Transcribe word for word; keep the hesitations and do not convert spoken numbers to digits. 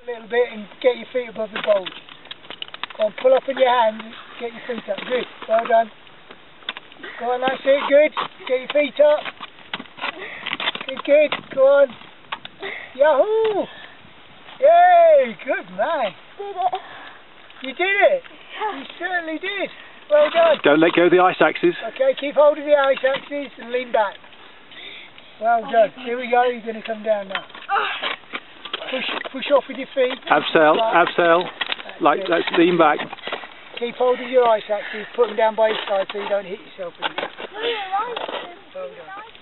a little bit and get your feet above the bowl. Go on, pull up on your hands, get your feet up. Good, well done. Go on, that's it, good. Get your feet up. Good, good, go on. Yahoo! Yay, good man. Did it. You did it. You certainly did. Well done. Don't let go of the ice axes. Okay, keep hold of the ice axes and lean back. Well done. Here we go, you're going to come down now. Push push off with your feet. Abseil, abseil. Like, let's lean back. Keep hold of your ice axes, put them down by your side so you don't hit yourself. Well done.